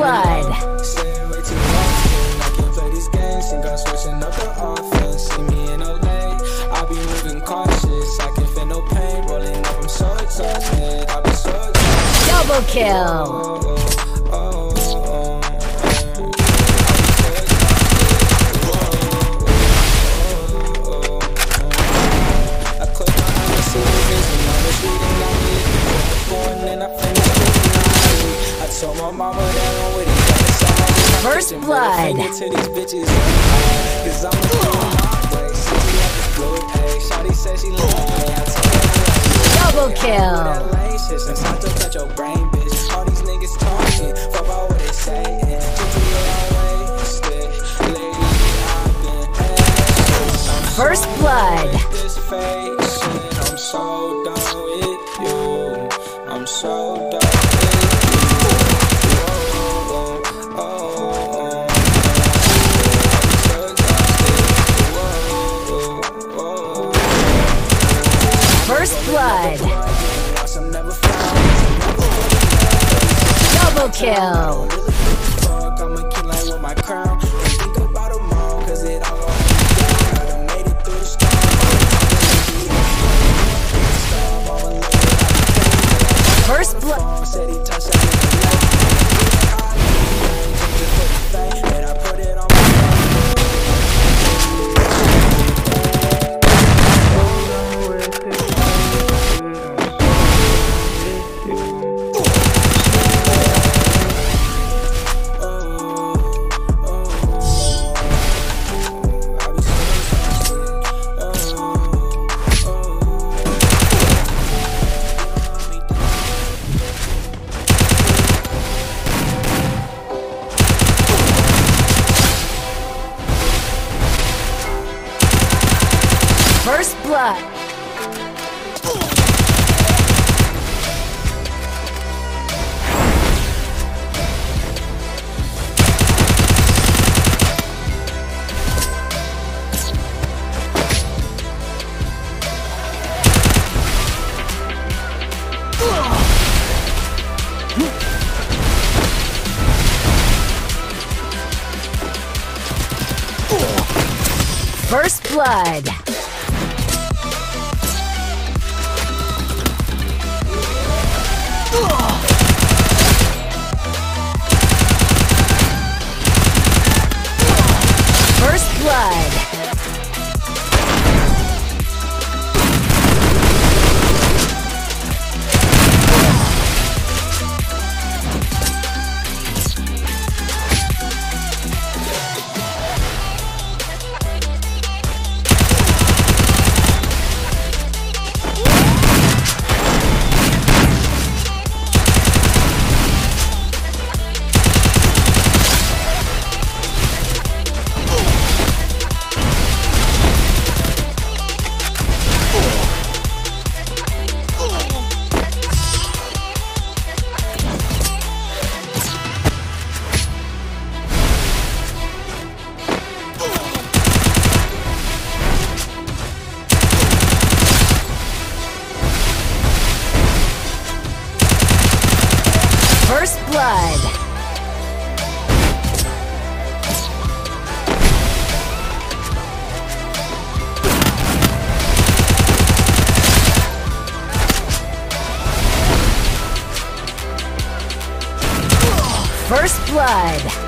blood. Staying way too often. I can't play these games. Think I'm switching up the offense. See me in LA, I be moving cautious. I can feel no pain rolling up. I'm so exhausted. I be so exhausted. Double kill. So my mama down with it. First blood. To these bitches, cause I'm my way. City at the blue, ayy. Shawty said she love me. I told her double kill. Since I took out your brain, bitch. All these niggas talking, fuck about what they say. First blood. This face, I'm so done with you. I'm so done with First blood. Double kill. I'ma keep like with my crown. Think about them all, cause it all I done made it through the storm. First blood. Said he touched that but I put it on First blood. First blood. First blood. First blood. First blood.